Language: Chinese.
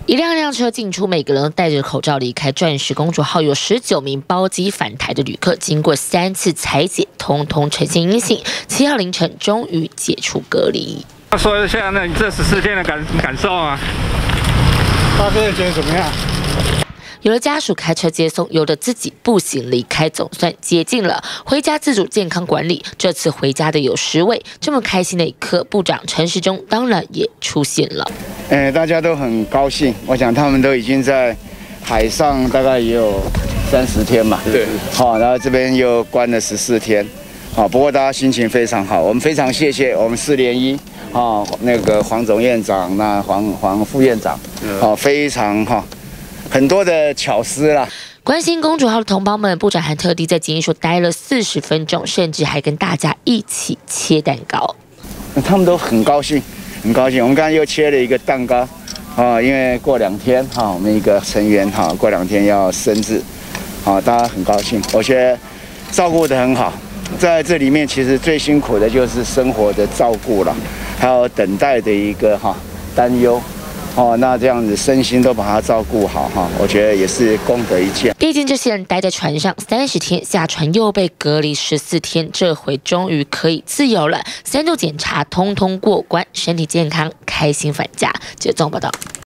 一辆辆车进出，每个人都戴着口罩离开。钻石公主号有19名包机返台的旅客，经过3次采检，通通呈现阴性。7号凌晨终于解除隔离。 说一下，那你这14天的感受啊？ 大哥觉得怎么样？ 有的家属开车接送，有的自己步行离开，总算解禁了。回家自主健康管理，这次回家的有10位。这么开心的一刻，部长陈时中当然也出现了。 大家都很高兴，我想他们都已经在海上大概也有30天嘛， 对， 好，然后这边又关了14天，好，不过大家心情非常好，我们非常谢谢我们4联1，那个黄总院长，那黄副院长，非常很多的巧思啦。 关心公主号的同胞们，部长还特地在检疫所待了40分钟，甚至还跟大家一起切蛋糕。 他们都很高兴，很高兴。我们刚才又切了一个蛋糕，因为过2天我们一个成员过2天要生日，大家很高兴。我觉得照顾得很好，在这里面其实最辛苦的就是生活的照顾了，还有等待的一个担忧。那这样子身心都把它照顾好我觉得也是功德一件。 毕竟这些人待在船上30天，下船又被隔离14天，这回终于可以自由了。3度检查通通过关，身体健康，开心返家。这综合报道。